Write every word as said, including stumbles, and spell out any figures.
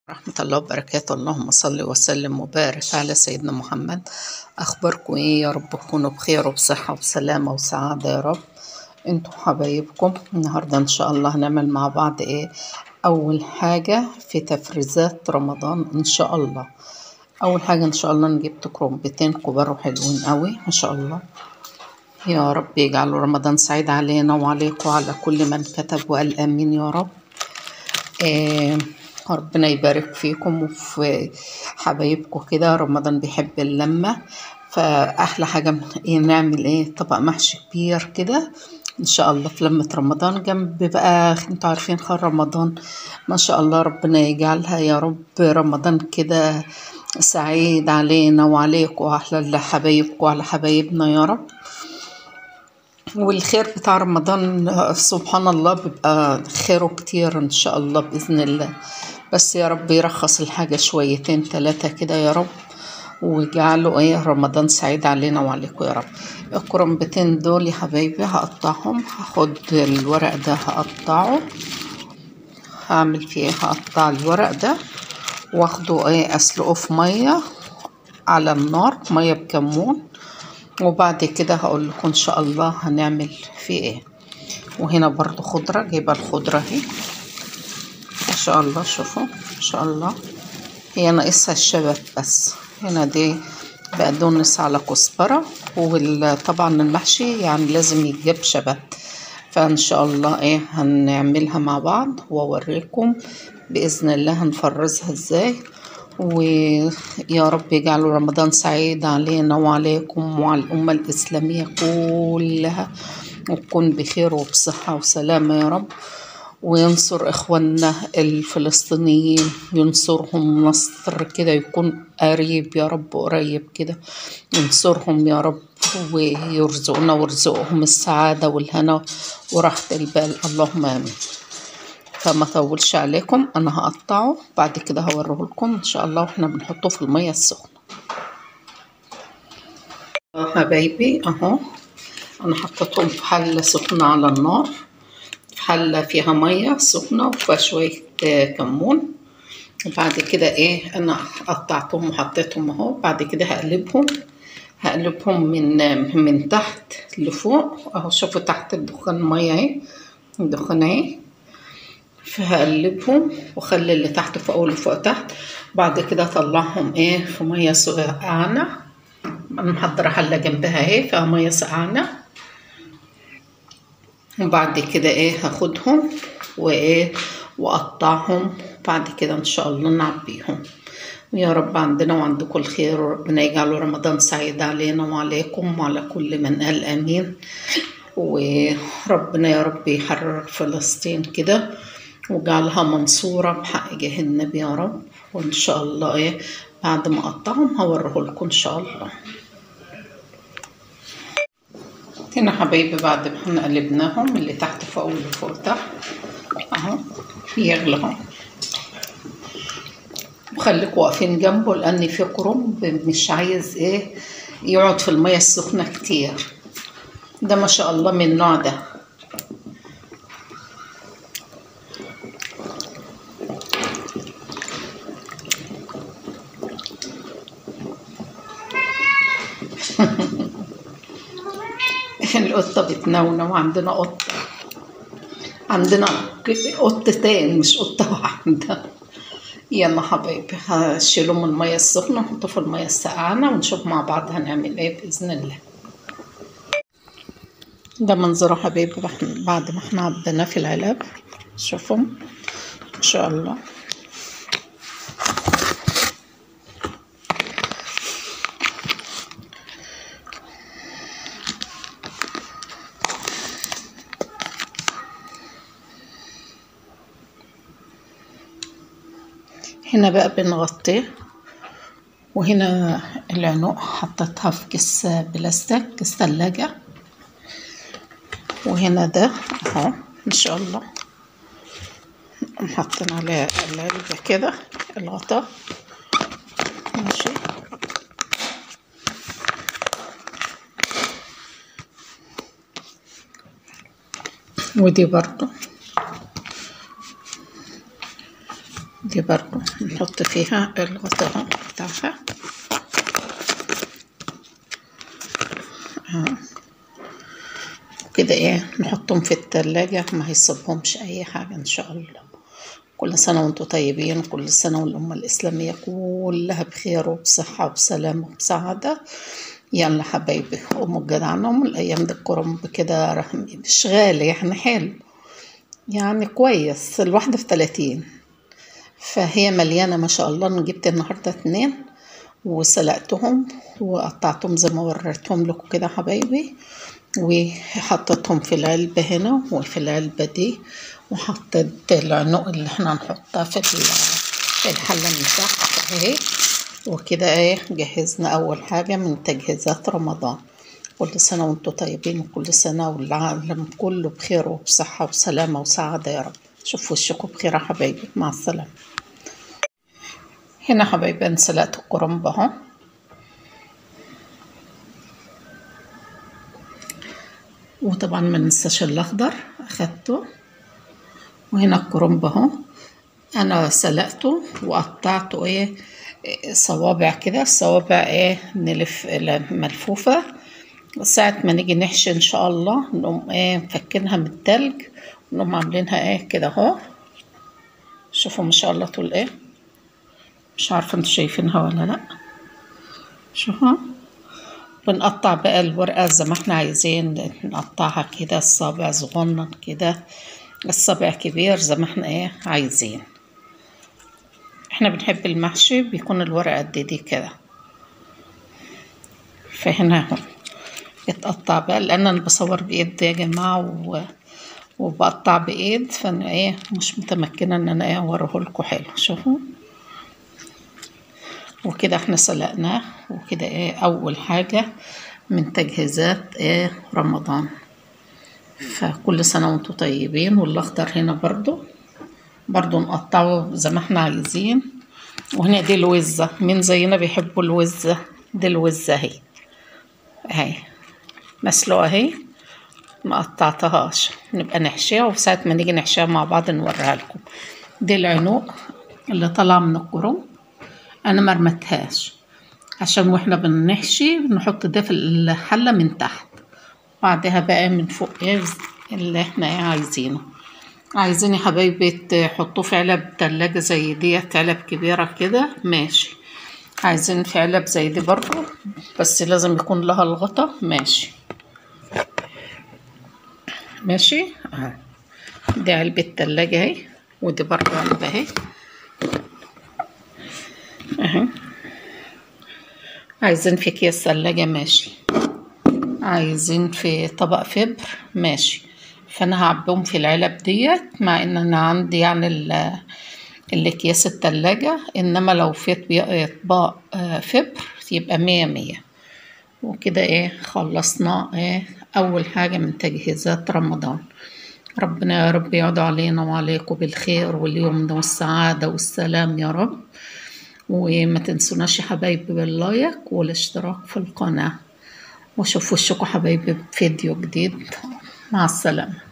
ورحمة الله وبركاته. اللهم صل وسلم وبارك على سيدنا محمد. أخباركم إيه؟ يا رب تكونوا بخير وبصحة وسلامة وسعادة يا رب. انتوا حبايبكم. النهاردة إن شاء الله هنعمل مع بعض إيه؟ أول حاجة في تفريزات رمضان إن شاء الله. أول حاجة إن شاء الله نجيب كرومبتين كبار وحلوين قوي ما شاء الله. يا رب يجعل رمضان سعيد علينا وعليكم وعلى كل من كتب وقال آمين يا رب. إيه ربنا يبارك فيكم وفي حبايبكم كده. رمضان بيحب اللمة، فأحلى حاجة من إيه نعمل إيه طبق محشي كبير كده إن شاء الله في لمة رمضان، جنب بقى انتوا عارفين خير رمضان ما شاء الله. ربنا يجعلها يا رب رمضان كده سعيد علينا وعليكم وعلى حبايبكم وعلى حبايبنا يا رب. والخير بتاع رمضان سبحان الله بيبقى خيره كتير إن شاء الله بإذن الله. بس يا رب يرخص الحاجة شويتين ثلاثة كده يا رب، ويجعلوا ايه رمضان سعيد علينا وعليكم يا رب. الكرنبتين دول يا حبايبي هقطعهم. هاخد الورق ده هقطعه، هعمل فيه ايه هقطع الورق ده واخده ايه اسلقه في مية على النار، مية بكمون. وبعد كده هقول لكم ان شاء الله هنعمل فيه ايه. وهنا برضو خضرة، جايبه الخضرة اهي ما شاء الله. شوفوا ما شاء الله هي ناقصها الشبت بس. هنا دي بقدونس على كزبرة، وطبعا المحشي يعني لازم يتجاب شبت. فان شاء الله ايه هنعملها مع بعض واوريكم باذن الله هنفرزها ازاي. ويا رب يجعلوا رمضان سعيد علينا وعليكم وعلى الامه الاسلاميه كلها، وتكون بخير وبصحه وسلامه يا رب. وينصر إخواننا الفلسطينيين، ينصرهم نصر كده يكون قريب يا رب، قريب كده ينصرهم يا رب، ويرزقنا ويرزقهم السعادة والهنا وراحة البال اللهم آمين. فما طولش عليكم، أنا هقطعه بعد كده هوريه لكم إن شاء الله وإحنا بنحطه في المية السخنة. حبايبي أهو أنا حطيتهم في حلة سخنة على النار، حلة فيها مية سخنة وفيها شوية كمون. وبعد كده ايه انا قطعتهم وحطيتهم اهو. بعد كده هقلبهم هقلبهم من من تحت لفوق اهو. شوفوا تحت الدخان مية اهي، الدخان اهي. فهقلبهم واخلي اللي تحت فوق واللي فوق تحت. بعد كده اطلعهم ايه في مية سقعانة. انا محضرة حلة جنبها اهي فيها مية سقعانة. وبعد كده ايه هاخدهم وايه واقطعهم بعد كده ان شاء الله نعبيهم. ويا رب عندنا وعندكم الخير، وربنا يجعله رمضان سعيد علينا وعليكم وعلى كل من قال امين. وربنا يا رب يحرر فلسطين كده وجعلها منصورة بحق جاه النبي يا رب. وان شاء الله ايه بعد ما اقطعهم هوريه لكم ان شاء الله. هنا حبايبي بعد ما احنا قلبناهم اللي تحت فوق واللي فوق تحت اهو يغلى اهو. وخليكوا واقفين جنبه لان في كرنب مش عايز ايه يقعد في المية السخنة كتير. ده ما شاء الله من النوع ده. القطة بتنونة وعندنا قطة، عندنا قطتين مش قطة واحدة. يلا حبايبي هشيلهم من المية السخنة ونحطه في المية السقعانة ونشوف مع بعض هنعمل ايه بإذن الله. ده منظره حبايبي بعد ما احنا عبيناه في العلب. شوفوا ان شاء الله. هنا بقى بنغطيه. وهنا العنق حطيتها في كيس بلاستيك كيس ثلاجة. وهنا ده اهو ان شاء الله حاطين عليه العلبة كده الغطا ماشي. ودي برضو دي برضو نحط فيها الغطاء بتاعها. كده ايه نحطهم في التلاجة، ما هيصيبهمش اي حاجة ان شاء الله. كل سنة وانتم طيبين، كل سنة والأمة الإسلامية كلها بخير وبصحة وبسلامة وبسعادة. يلا حبايبي، قوموا جدعنهم الأيام دي الكرنب كده مش غالي يعني، حلو يعني كويس، الواحدة في تلاتين، فهي مليانة ما شاء الله. أنا جبت النهاردة اتنين وسلقتهم وقطعتهم زي ما وريتهم لكم كده حبايبي، وحطيتهم في العلبة هنا وفي العلبة دي، وحطيت العنق اللي احنا هنحطها في في الحلة من تحت اهي. وكده ايه جهزنا أول حاجة من تجهيزات رمضان. كل سنة وانتم طيبين، وكل سنة والعالم كله بخير وبصحة وسلامة وسعادة يا رب. شوفوا وشكم بخير يا حبايبي، مع السلامة. هنا حبايبي انا سلقت الكرنب اهو، وطبعا ما ننساش الاخضر اخدته. وهنا الكرنب اهو انا سلقته وقطعته ايه صوابع كده، الصوابع ايه نلف ملفوفة. ساعة ما نيجي نحشي ان شاء الله نقوم ايه مفكينها من التلج، ونقوم عاملينها ايه كده اهو. شوفوا ما شاء الله طول ايه، مش عارفة انتوا شايفينها ولا لا. شوفوا بنقطع بقى الورقة زي ما احنا عايزين نقطعها كده، الصابع صغنن كده، الصابع كبير زي ما احنا ايه عايزين. احنا بنحب المحشي بيكون الورقة قد دي كده. فهنا اهو اتقطع بقى، لان انا بصور بايد يا جماعة و... وبقطع بايد، فانا ايه مش متمكنة ان انا ايه اوريه لكم حلو. شوفوا وكده احنا سلقناه، وكده ايه اول حاجة من تجهيزات ايه رمضان. فكل سنة وانتم طيبين. والاخضر هنا برضو برضو نقطعه زي ما احنا عايزين. وهنا دي الوزة، مين زينا بيحبوا الوزة؟ دي الوزة اهي اهي مسلوقة اهي، ما قطعتهاش، نبقى نحشيها وساعة ما نيجي نحشيها مع بعض نوريها لكم. دي العنق اللي طالعة من الكرنب، انا ما رمتهاش عشان واحنا بنحشي نحط ده في الحلة من تحت، بعدها بقى من فوق ايه اللي احنا ايه عايزينه. عايزين يا حبايبي تحطوه في علب تلاجة زي ديت، علب كبيرة كده ماشي. عايزين في علب زي دي برضو، بس لازم يكون لها الغطا ماشي ماشي اهو. دي علبة تلاجة اهي، ودي برضو علبة اهي اهي. عايزين في اكياس تلاجة ماشي، عايزين في طبق فبر ماشي. فانا هعبيهم في العلب ديت، مع ان انا عندي يعني الاكياس التلاجة، انما لو في اطباق فبر يبقى مية مية. وكده ايه خلصنا ايه اول حاجة من تجهيزات رمضان. ربنا يا رب يعود علينا وعليكم بالخير واليوم ده والسعادة والسلام يا رب. وما تنسوناش يا حبايبي باللايك والاشتراك في القناة. وشوفوا وشكم حبايبي بفيديو جديد. مع السلامة.